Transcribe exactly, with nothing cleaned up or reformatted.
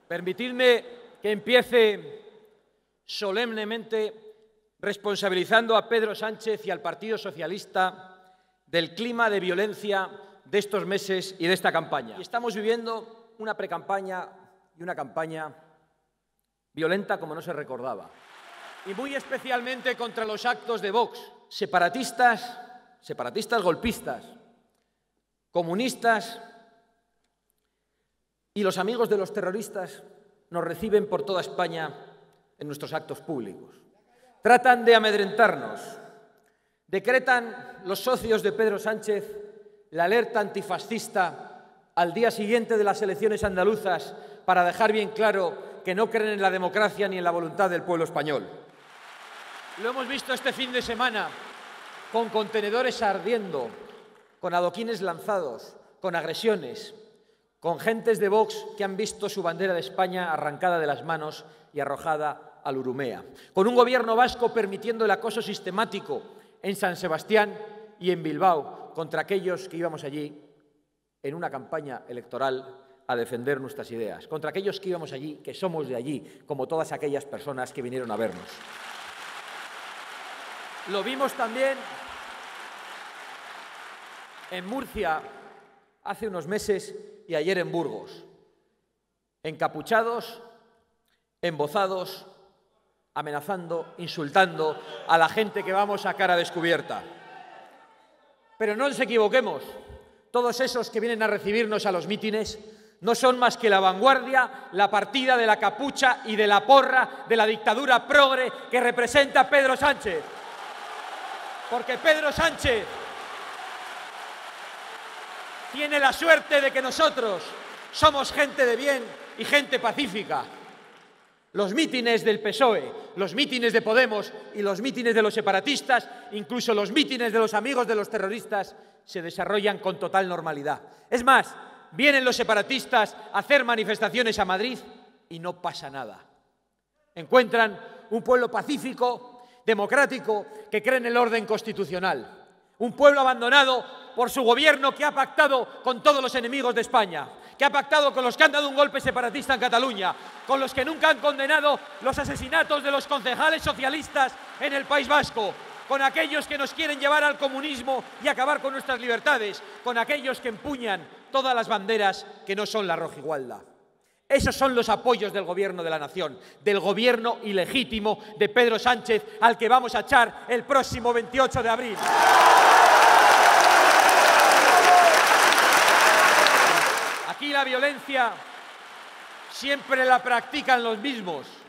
Permitidme que empiece solemnemente responsabilizando a Pedro Sánchez y al Partido Socialista del clima de violencia de estos meses y de esta campaña. Y estamos viviendo una precampaña y una campaña violenta como no se recordaba. Y muy especialmente contra los actos de Vox, separatistas, separatistas golpistas, comunistas y los amigos de los terroristas nos reciben por toda España en nuestros actos públicos. Tratan de amedrentarnos. Decretan los socios de Pedro Sánchez la alerta antifascista al día siguiente de las elecciones andaluzas para dejar bien claro que no creen en la democracia ni en la voluntad del pueblo español. Lo hemos visto este fin de semana con contenedores ardiendo, con adoquines lanzados, con agresiones, con gentes de Vox que han visto su bandera de España arrancada de las manos y arrojada al Urumea, con un gobierno vasco permitiendo el acoso sistemático en San Sebastián y en Bilbao contra aquellos que íbamos allí en una campaña electoral a defender nuestras ideas, contra aquellos que íbamos allí, que somos de allí, como todas aquellas personas que vinieron a vernos. Lo vimos también en Murcia hace unos meses y ayer en Burgos, encapuchados, embozados, amenazando, insultando a la gente que vamos a cara descubierta. Pero no nos equivoquemos, todos esos que vienen a recibirnos a los mítines no son más que la vanguardia, la partida de la capucha y de la porra de la dictadura progre que representa Pedro Sánchez. Porque Pedro Sánchez tiene la suerte de que nosotros somos gente de bien y gente pacífica. Los mítines del P S O E, los mítines de Podemos y los mítines de los separatistas, incluso los mítines de los amigos de los terroristas, se desarrollan con total normalidad. Es más, vienen los separatistas a hacer manifestaciones a Madrid y no pasa nada. Encuentran un pueblo pacífico, democrático, que cree en el orden constitucional. Un pueblo abandonado por su gobierno que ha pactado con todos los enemigos de España, que ha pactado con los que han dado un golpe separatista en Cataluña, con los que nunca han condenado los asesinatos de los concejales socialistas en el País Vasco, con aquellos que nos quieren llevar al comunismo y acabar con nuestras libertades, con aquellos que empuñan todas las banderas que no son la rojigualda. Esos son los apoyos del Gobierno de la Nación, del Gobierno ilegítimo de Pedro Sánchez, al que vamos a echar el próximo veintiocho de abril. Aquí la violencia siempre la practican los mismos.